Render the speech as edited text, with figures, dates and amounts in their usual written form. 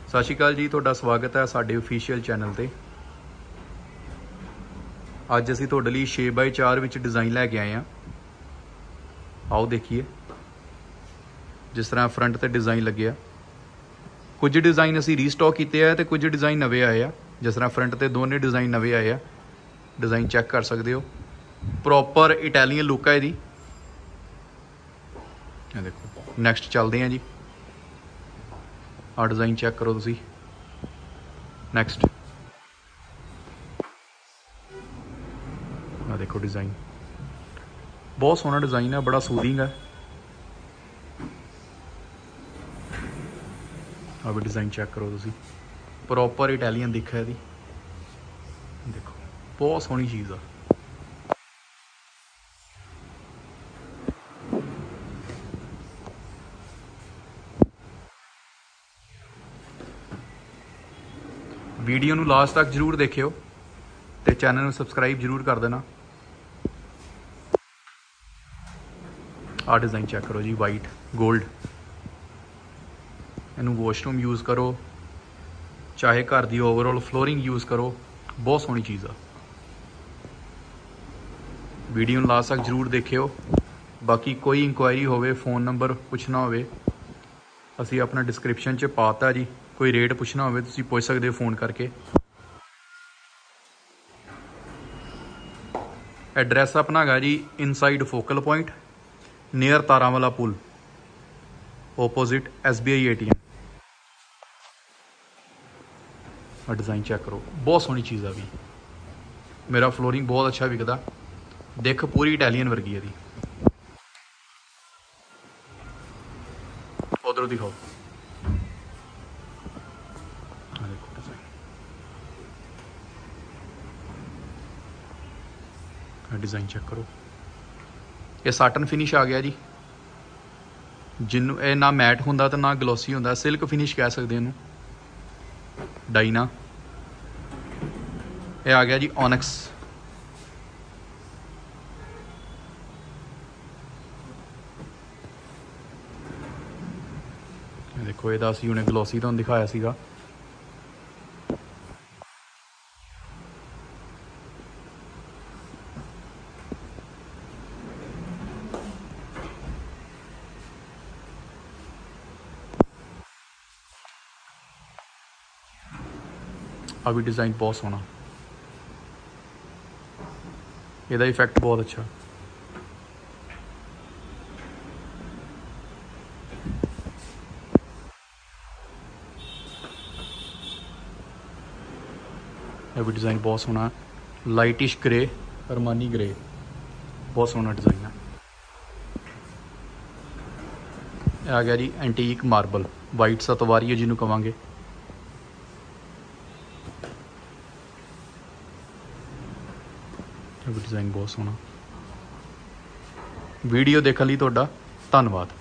सत श्री अकाल जी, तुहाडा स्वागत है साडे ऑफिशियल चैनल ते। अज असीं तुहाडे लई 6x4 विच डिज़ाइन लैके आए हैं। आओ देखिए जिस तरह फ्रंट ते डिज़ाइन लगे। कुछ डिज़ाइन असीं रीस्टॉक कीते हैं ते कुछ डिज़ाइन नवे आए हैं। जिस तरह फ्रंट ते दोने डिज़ाइन नवे आए हैं। डिज़ाइन चैक कर सकते हो, प्रॉपर इटैलियन लुक है इहदी। देखो नैक्सट चलते हैं जी। आ डिज़ाइन चैक करो तुसी। नैक्सट आ देखो डिज़ाइन बहुत सोहना डिज़ाइन है, बड़ा सूदिंग है। आ भी डिज़ाइन चैक करो तुसी, प्रॉपर इटैलियन दिख है। देखो बहुत सोहनी चीज़ है। वीडियो नूं लास्ट तक जरूर देखियो ते चैनल नूं सबसक्राइब जरूर कर देना। आ डिज़ाइन चेक करो जी, वाइट गोल्ड। इनू वॉशरूम यूज़ करो, चाहे घर की ओवरऑल फ्लोरिंग यूज़ करो, बहुत सोहनी चीज़ आ। वीडियो नूं लास्ट तक जरूर देखियो। बाकी कोई इंक्वायरी होवे, फोन नंबर पुछना होवे, असी अपना डिस्क्रिप्शन च पाता जी। कोई रेट पुछना होवे तुसीं पुछ सकते हो फोन करके। एड्रैस अपना है जी inside focal point, near Taranwala पुल, opposite SBI ATM। Design check करो, बहुत सोहनी चीज़ है भी। मेरा फ्लोरिंग बहुत अच्छा विकदा, दिख पूरी इटैलियन वर्गी है। उधरों दिखाओ, डिज़ाइन चेक करो। ये साटन फिनिश आ गया जी, जिन्हों ये ना मैट होंदा तो ना ग्लोसी होंदा, सिल्क फिनिश कह सकते हैं इन्हूं। डाइना ये आ गया जी ऑनक्स। देखो ये असीं हुणे ग्लोसी तुहानूं दिखाया सीगा। आ भी डिज़ाइन बहुत सोहना, ਇਹਦਾ इफेक्ट बहुत अच्छा। यह भी डिज़ाइन बहुत सोहना, लाइटिश ग्रे, अरमानी ग्रे, बहुत सोहना डिज़ाइन है। यह आ गया जी एंटीक मार्बल, वाइट सतवारी जिन्हों कहांगे। डिज़ाइन बहुत सोहना। वीडियो देखने लई तुहाडा धन्नवाद।